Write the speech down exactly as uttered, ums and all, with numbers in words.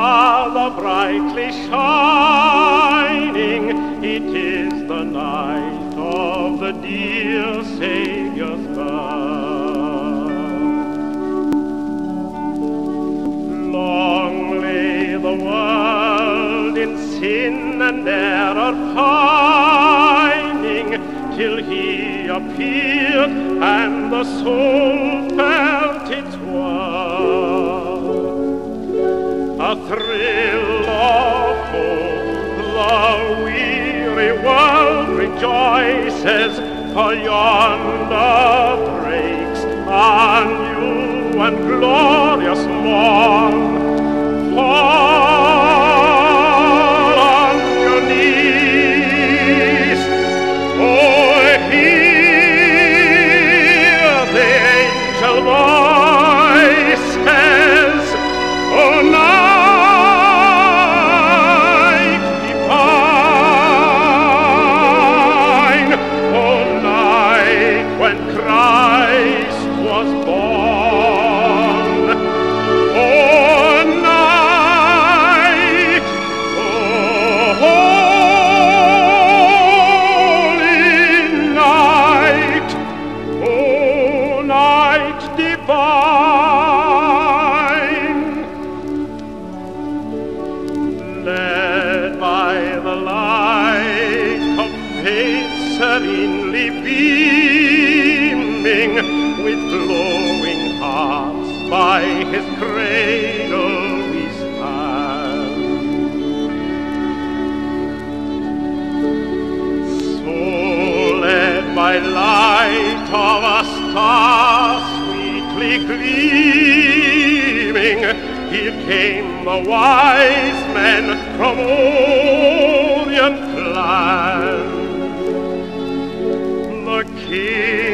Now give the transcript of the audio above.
stars are brightly shining. It is the night of the dear Saviour's birth. Long lay the world in sin and error pining, till he appeared and the soul felt its worth. A thrill of hope, the weary world rejoices, for yonder breaks a new and glorious morn. Fall on your knees, oh, hear the angel voices, oh, night divine, oh, night when Christ was born, oh, night, oh, holy night, oh, night divine, led by the light of faith serenely beaming, with glowing hearts by his cradle we stand. So led by light of a star sweetly gleaming, here came the wise men from Orient land. The King